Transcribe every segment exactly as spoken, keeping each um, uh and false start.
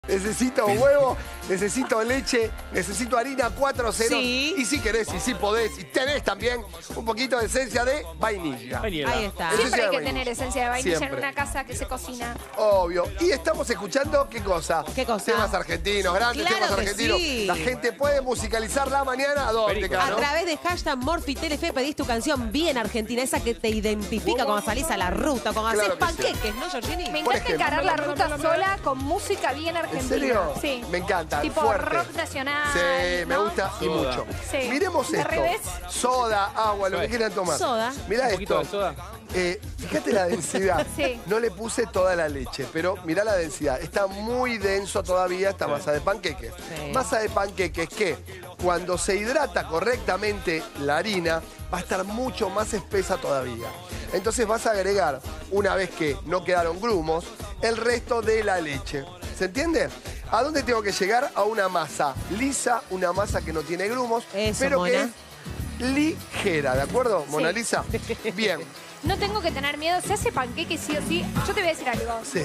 Necesito huevo, necesito leche, necesito harina cuatro ceros. Sí. Y si querés, y si podés, y tenés también un poquito de esencia de vainilla. Vainilla. Ahí está. Esencia Siempre hay de que vainilla. tener esencia de vainilla Siempre. en una casa que se cocina. Obvio. Y estamos escuchando, ¿qué cosa? ¿Qué cosa? Temas argentinos, grandes Claro temas que argentinos. sí. La gente puede musicalizar la mañana. ¿A dónde, A Cano? través de hashtag Morfitelefe pedís tu canción bien argentina, esa que te identifica cuando salís a la ruta, cuando Claro haces que panqueques, ¿no, Georgini? Me Por encanta ejemplo. encarar la ruta sola con música bien argentina. ¿En serio? Sí. Me encanta. Tipo fuerte. rock nacional. Sí, me ¿no? gusta y Soda. mucho. Sí. Miremos ¿De esto. revés? Soda, agua, lo que Suave. quieran tomar. Soda. Mirá Un poquito esto. de soda. Eh, fíjate la densidad. Sí. No le puse toda la leche, pero mirá la densidad. Está muy denso todavía esta masa de panqueques. Sí. Masa de panqueques que cuando se hidrata correctamente la harina va a estar mucho más espesa todavía. Entonces vas a agregar, una vez que no quedaron grumos, el resto de la leche. ¿Se entiende? ¿A dónde tengo que llegar? A una masa lisa, una masa que no tiene grumos, Eso, pero que Mona. es ligera, ¿de acuerdo, Mona Sí. Lisa? Bien. No tengo que tener miedo. Se hace panqueque sí o sí. Yo te voy a decir algo. Sí.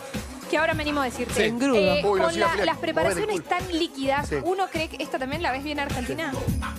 Que ahora me animo a decirte. Sí. Engrudo. Eh, Uy, lo con sigo, la- Fleck. las preparaciones Mover el culo. tan líquidas, Sí. uno cree que esta también la ves bien argentina.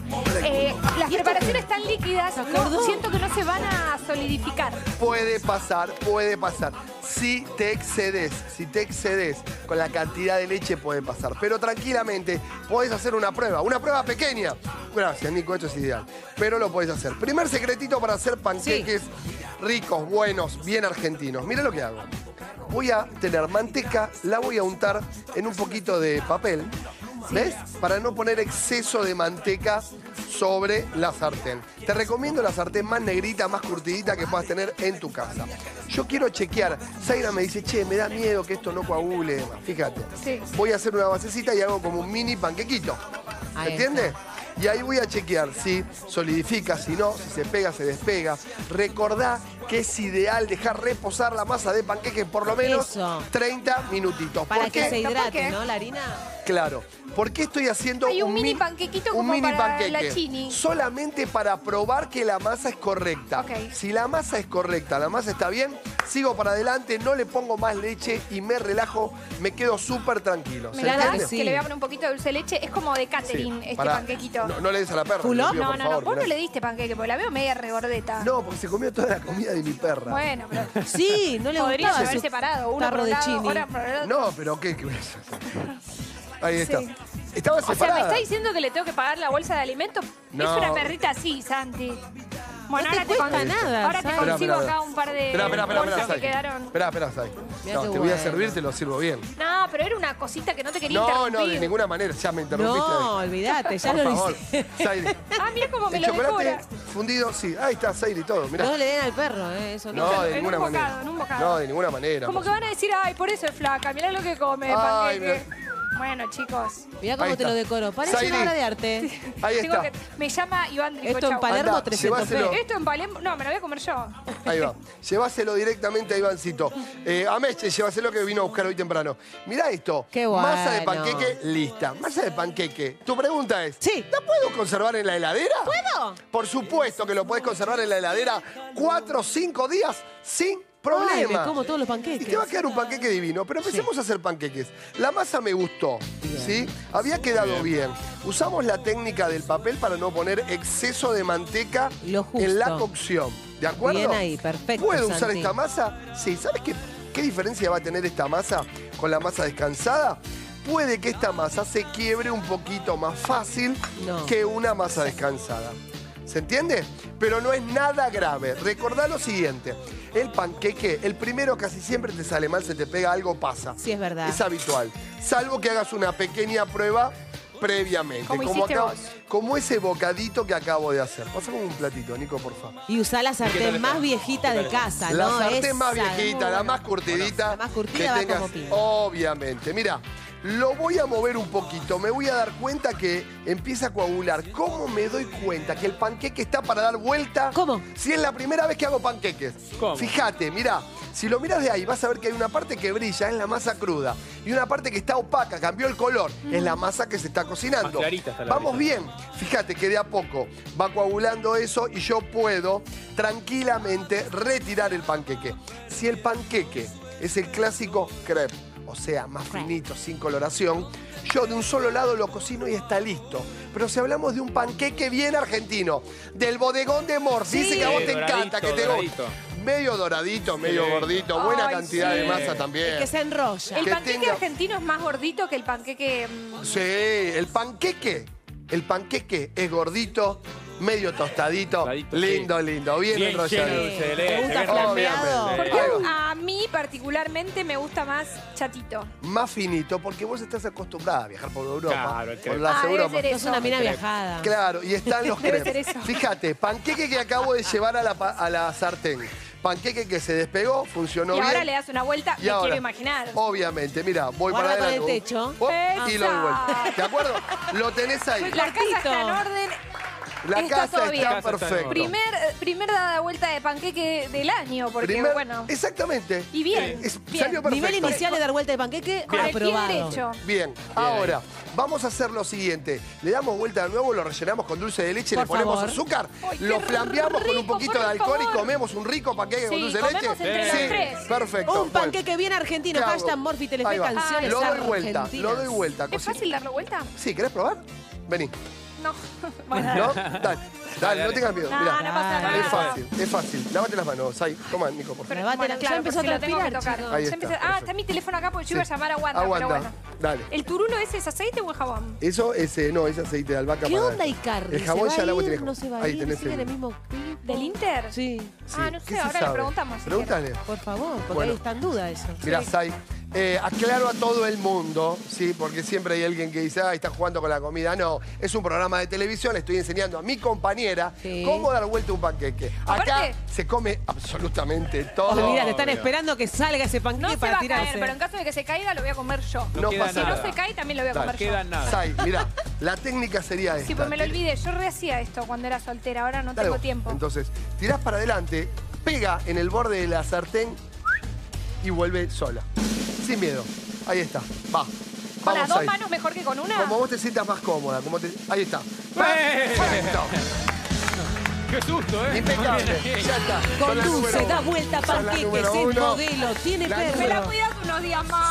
Eh, las preparaciones tan líquidas, ¿Se no, acordó? siento que no se van a solidificar. Puede pasar, puede pasar. Si te excedes, si te excedes con la cantidad de leche puede pasar. Pero tranquilamente podés hacer una prueba, una prueba pequeña. Gracias, Nico, esto es ideal. Pero lo podés hacer. Primer secretito para hacer panqueques ricos, buenos, bien argentinos. Mira lo que hago. Voy a tener manteca, la voy a untar en un poquito de papel. ¿Ves? Para no poner exceso de manteca sobre la sartén. Te recomiendo la sartén más negrita, más curtidita que puedas tener en tu casa. Yo quiero chequear. Zaira me dice, che, me da miedo que esto no coagule. Fíjate. Sí. Voy a hacer una basecita y hago como un mini panquequito. Ahí ¿Entiendes? Y ahí voy a chequear si solidifica, si no, si se pega, se despega. Recordá que es ideal dejar reposar la masa de panqueques por lo menos Eso. treinta minutitos. Para ¿Por que qué? se ¿Por hidrate, qué? ¿no, la harina? Claro. ¿Por qué estoy haciendo Hay un un mini min- panquequito un como mini para panqueque? la chini. Solamente para probar que la masa es correcta. Ok. Si la masa es correcta, la masa está bien, sigo para adelante, no le pongo más leche y me relajo, me quedo súper tranquilo. Me ¿Se encanta entiende? sí. que le voy a poner un poquito de dulce de leche. Es como de catering este Pará. panquequito. No, no le des a la perra. ¿Full te lo up? pido, No, por no, no, favor, vos no gracias. le diste panqueque, porque la veo media regordeta. No, porque se comió toda la comida de mi perra. Bueno, pero Sí, no le podríamos gustaba haber su separado. Uno tarro por un de lado, chini. otra por el otro. No, pero ¿qué? qué- Ahí está. Sí. Estaba O sea, separada. ¿me está diciendo que le tengo que pagar la bolsa de alimentos? No. Es una perrita así, Santi. Bueno, No te ahora te, cuesta con- nada, ahora te Santi. Espera, consigo espera, acá un par de Espera, espera, espera, bolsas espera, que Sai. quedaron. Espera, espera, Sai. Mirá No, qué te voy a bueno. servir, te lo sirvo bien. No, pero era una cosita que no te quería No, interrumpir. no, de ninguna manera. Ya me interrumpiste. No, olvídate, ya Por lo favor, hice. Zaire. Ah, mira cómo me El lo chocolate decora. fundido, sí. Ahí está, Zaire y todo. Mirá. No le den al perro, ¿eh? Eso no. No, de en ninguna un bocado, manera. en un bocado. No, de ninguna manera. Como que van a decir, ay, por eso es flaca, mirá lo que come, Ay, panqueque. Bueno, chicos. Mirá cómo Ahí te está. lo decoro. Parece Zaire. una obra de arte. Ahí Tengo está. que- me llama Iván Drico, Esto en chau. Palermo, Andá, trescientos llévaselo. pesos. Esto en Palermo, no, me lo voy a comer yo. Ahí va. Llévaselo directamente a Ivancito. Eh, a Meche, llévaselo que vino a buscar hoy temprano. Mirá esto. Qué Masa de bueno. panqueque lista. Masa de panqueque. Tu pregunta es, Sí. ¿la puedo conservar en la heladera? ¿Puedo? Por supuesto que lo podés conservar en la heladera cuatro o cinco días sin problema. Ay, me como todos los Y panqueques. te va a quedar un panqueque divino. Pero empecemos a hacer panqueques. La masa me gustó, ¿sí? Había quedado bien. Usamos la técnica del papel para no poner exceso de manteca Lo justo. en la cocción. ¿De acuerdo? Bien ahí, perfecto, ¿Puedo usar Santi. esta masa? Sí. ¿Sabes qué, qué diferencia va a tener esta masa con la masa descansada? Puede que esta masa se quiebre un poquito más fácil No. que una masa descansada. ¿Se entiende? Pero no es nada grave. Recordá lo siguiente. El panqueque, el primero casi siempre te sale mal, se te pega algo, pasa. Sí, es verdad. Es habitual. Salvo que hagas una pequeña prueba previamente. Como como, hiciste acabo- vos. como ese bocadito que acabo de hacer. Pasame un platito, Nico, por favor. Y usá la sartén más viejita de casa, La ¿no? sartén Esa. más viejita, la más curtidita. La más curtida que va tengas. como piña. Obviamente. Mira, lo voy a mover un poquito. Me voy a dar cuenta que empieza a coagular. ¿Cómo me doy cuenta que el panqueque está para dar vuelta? ¿Cómo? Si es la primera vez que hago panqueques. ¿Cómo? Fíjate, mira. Si lo miras de ahí, vas a ver que hay una parte que brilla, es la masa cruda. Y una parte que está opaca, cambió el color, es la masa que se está cocinando. Más clarita está la Vamos brisa. bien. Fíjate que de a poco va coagulando eso y yo puedo tranquilamente retirar el panqueque. Si el panqueque es el clásico crepe o sea, más finito, sin coloración, yo de un solo lado lo cocino y está listo. Pero si hablamos de un panqueque bien argentino, del bodegón de Morphy, Sí. dice que a vos te Doradito, encanta, que te doradito. medio doradito, medio Sí. gordito, buena Ay, cantidad sí. de masa también. Que se enrolla. El Que panqueque tenga- argentino es más gordito que el panqueque... mm, Sí, el panqueque, el panqueque es gordito, medio tostadito, Tostadito, lindo, sí. lindo, bien, Bien enrollado. lleno de dulce de ¿Te leche. gusta bien flambeado? rico. Porque Ahí a mí particularmente me gusta más chatito. Más finito, porque vos estás acostumbrada a viajar por Europa, Claro, el por crepe. las Ah, debe Europas. ser Sos una mina viajada. Claro, y están los Debe crepes. ser eso. Fíjate, panqueque que acabo de llevar a la, pa- a la sartén. Panqueque que se despegó, funcionó Y bien. ahora le das una vuelta, Y me ahora, quiero imaginar. Obviamente, mira, voy Guarda para con adelante. el techo. Oh, y lo doy Esa. vuelta. ¿De acuerdo? Lo tenés ahí. La casa está en Cortito. orden. La está casa todo bien. está La casa está en perfecta. orden. Primer, eh, primer dada vuelta de panqueque del año, porque Primer- bueno. Exactamente. Y bien, Es- bien. Salió perfecto. Nivel inicial de dar vuelta de panqueque, Con el pie aprobado. derecho. Bien, ahora, vamos a hacer lo siguiente. Le damos vuelta de nuevo, lo rellenamos con dulce de leche, Por le ponemos favor. azúcar, Ay, qué lo flambeamos con un rico, poquito por de alcohol y favor. comemos un rico panqueque con Sí, dulce de leche. comemos entre los sí, tres. perfecto. Un Bueno, panqueque bien argentino. ¿qué hago? Hashtag Morphy Telefe, Ahí va. canciones Lo doy vuelta, argentinas. lo doy vuelta. ¿Es Cosita. fácil darle vuelta? Sí, ¿querés probar? Vení. No. Bueno. ¿No? Dale, dale, no tengas miedo. No, Mirá. no pasa nada. Es fácil, es fácil. Lávate las manos. Ahí, toma, Nico, por favor. Pero Lávate la- ya empezó a porque lo tengo que transpirar, tocar. chicos. Ahí Ya está, empecé- ah, perfecto. está mi teléfono acá porque yo iba a Sí. llamar a Wanda, Aguanta, pero bueno. dale. ¿El turulo ese es aceite o es jabón? Eso es, eh, no, es aceite de albahaca. ¿Qué para- onda, Icardi? El jabón ¿Se ya va lo a hago y ir? tenés ¿No se va a ahí ir? tenés ¿Sigue en el- el mismo clip? ¿Del Inter? Sí. Ah, no ¿qué sé, se ahora le sabe? preguntamos. si Pregúntale. Por favor, porque Bueno. ahí está en duda eso. Mirá, Sai, eh, aclaro a todo el mundo, ¿sí? Porque siempre hay alguien que dice, ah, está jugando con la comida. No, es un programa de televisión, le estoy enseñando a mi compañera Sí. cómo dar vuelta un panqueque. Acá Aparte- se come absolutamente todo. Oh, mira, te están Obvio. esperando que salga ese No panqueque se va para a tirarse. caer, pero en caso de que se caiga lo voy a comer yo. No No queda pasa Si no nada. se cae también lo voy a Dale. comer No queda yo. nada. Sai, mirá, la técnica sería esta. Sí, pues me lo olvidé. Yo rehacía esto cuando era soltera, ahora no Dale tengo vos. tiempo. Entonces, tirás para adelante, pega en el borde de la sartén y vuelve sola. Sin miedo. Ahí está. Va. ¿Con las Vamos dos ahí. manos mejor que con una? Como vos te sientas más cómoda. Como te... Ahí está. ¡Eh! Perfecto. ¡Qué susto, eh! Impecable. Ya está. Son Con la dulce, número da uno. vuelta Son la panqueques, número es uno. modelo, tiene La Me la perro. cuidas unos días más. Sí,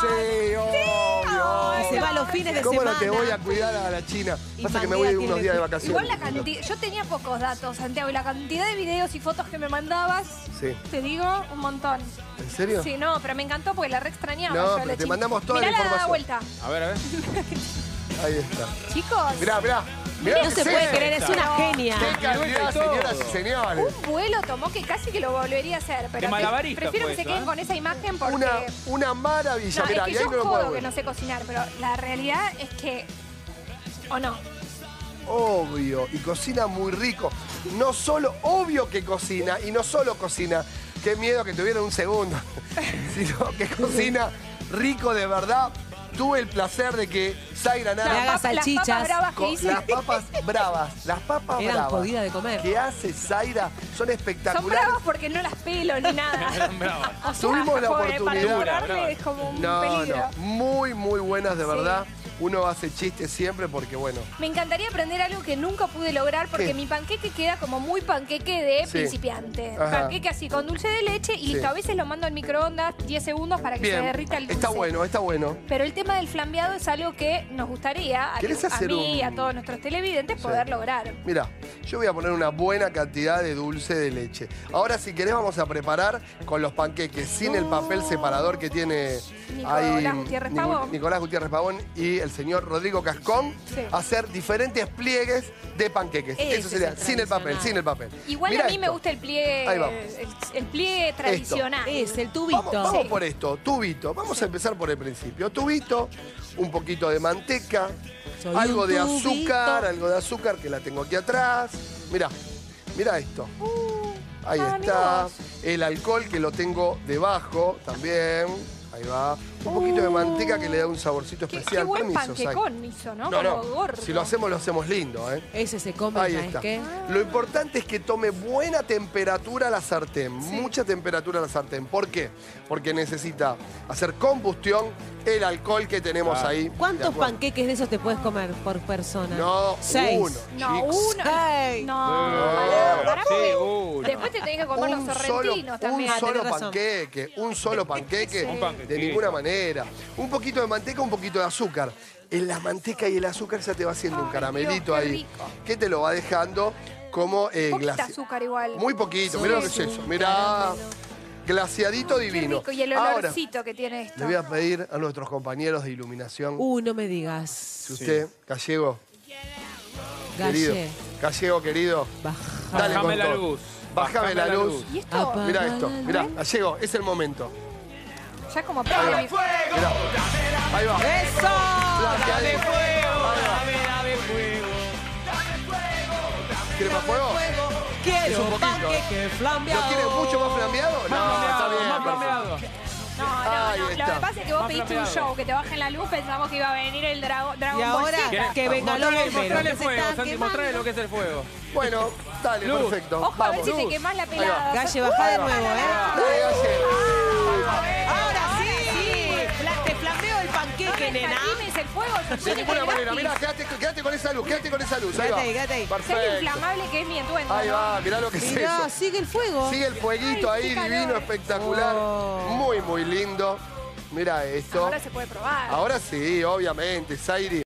obvio. Y se va los fines de ¿Cómo semana. no te voy a cuidar a la China? Y Pasa que me Mandela voy unos tiene- días de vacaciones. Igual la cantidad, yo tenía pocos datos, Santiago, y la cantidad de videos y fotos que me mandabas, Sí. te digo, un montón. ¿En serio? Sí, no, pero me encantó porque la re extrañaba. No, yo a pero la te chica. mandamos toda la Mirá la información. vuelta. A ver, a ver. Ahí está. Chicos, Mirá, mirá. Mirá No que se sí. puede creer, es una genia. Qué calidad, y todo. señoras y señores. un vuelo tomó que casi que lo volvería a hacer, pero De malabarista prefiero fue que se eso, queden ¿eh? con esa imagen porque... Una, una maravilla. No, Mirá, es que y ahí yo no lo puedo jodo que ver. no sé cocinar, pero la realidad es que... ¿O no? Obvio, y cocina muy rico. No solo, obvio que cocina, y no solo cocina, qué miedo que tuviera un segundo, sino que cocina rico de verdad. Tuve el placer de que Zaira Le Nara haga Las papas- las salchichas. papas bravas que con hice las papas bravas, las papas Eran bravas jodidas de comer. que hace Zaira son son espectaculares. bravas porque no las pelo ni nada. Eran bravas. O sea, Tuvimos la como oportunidad. Para Brava. devorarme es como un No, peligro. no, muy, muy buenas de Sí. verdad. Uno hace chistes siempre porque, bueno, Me encantaría aprender algo que nunca pude lograr porque ¿Qué? mi panqueque queda como muy panqueque de Sí. principiante. Ajá. Panqueque así con dulce de leche y Sí. listo. A veces lo mando al microondas diez segundos para que se bien, derrita el dulce. está bueno, está bueno. Pero el tema del flambeado es algo que nos gustaría a, ¿Querés a hacer mí y un- a todos nuestros televidentes Sí. poder lograr. Mira, yo voy a poner una buena cantidad de dulce de leche. Ahora, si querés, vamos a preparar con los panqueques sin el papel separador que tiene Nicolás ahí Gutiérrez Nico- Pavón. Nicolás Gutiérrez Pavón y el señor Rodrigo Cascón. Sí. Hacer diferentes pliegues de panqueques. Ese Eso es sería el sin el papel, tradicional. sin el papel. Igual Mirá a mí me esto. gusta el pliegue, Ahí va. el, el pliegue tradicional. Es el tubito. Vamos, vamos Sí. por esto, tubito. Vamos a empezar por el principio. Tubito, un poquito de manteca, Soy algo un de tubito. azúcar, algo de azúcar que la tengo aquí atrás. Mirá, mirá esto. Ahí ah, mirá está. vos. El alcohol que lo tengo debajo también. Ahí va. Un poquito de manteca que le da un saborcito Qué, especial. qué buen Permiso, Sai. panquecón hizo, ¿no? No, Como no. gordo. Si lo hacemos, lo hacemos lindo, ¿eh? Ese se come, Ahí ¿sabes está. qué? Lo importante es que tome buena temperatura la sartén, mucha temperatura la sartén. ¿Por qué? Porque necesita hacer combustión el alcohol que tenemos Claro. ahí. ¿Cuántos ¿De acuerdo? panqueques de esos te puedes comer por persona? No, Seis. uno. No, chicos. uno. Seis. No, Eh, pará, pará, sí, porque uno. después te tenés que comer Un los solo, sorrentinos un también. Ah, solo tenés razón. panqueque, un solo panqueque, Un panquequito. de ninguna manera. manera. Un poquito de manteca, un poquito de azúcar. En la manteca y el azúcar ya te va haciendo un Ay, caramelito Dios, qué ahí. rico. Que te lo va dejando como eh, Poquita glaci- azúcar igual. Muy poquito, mirá lo que es eso. Mirá, caramelo. glaciadito Qué divino. rico. Y el Ahora, olorcito que tiene esto. le voy a pedir a nuestros compañeros de iluminación, Uh, no me digas. si usted, Gallego, Galle. querido, Gallego, querido, Baja. dale con Bájame la todo. luz. Bájame la luz. ¿Y esto? Apa. Mirá esto, mirá, Gallego, es el momento. Ya como Ahí prende va. mi... Mirá. Ahí va. ¡Eso! Blanqueadito. Dame fuego, Ahí va. dame, dame fuego. ¿Quiere más fuego? Quiero Es un poquito, panqueque flambeado. ¿Lo quiere mucho más flambeado? No, Más está flambeado, bien. más perfecto. flambeado. No, no, Ahí no. Lo está. que pasa es que vos Más pediste un flambeado. show, que te bajen la luz, pensamos que iba a venir el drago, Dragon Y Ball ahora Z. que venga los Mostrale, bomberos. mostrale que se fuego, están Santi, quemando. mostrale lo que es el fuego. Bueno, dale, Luz. perfecto. Ojo, a ver Vamos. si te Luz. quemás la Ahí va. pelada. Galle, baja de Ahí va. nuevo, ¿eh? Dale, Galle. Ahora sí. Fla- Te flameo el panqueque, nena. Jardines, el fuego, yo De sé que ninguna es manera, gratis. mirá, quédate, quédate con esa luz, quédate con esa luz. Ahí Quédate va. ahí, quédate ahí. Sé lo Perfecto. inflamable que es mi entuendo. Ahí ¿no? va, mirá lo que es Mirá, eso. sigue el fuego. Sigue el fueguito Ay, ahí, qué divino, calor. espectacular. Oh. Muy, muy lindo. Mira esto. Ahora se puede probar. Ahora sí, obviamente, Zairi.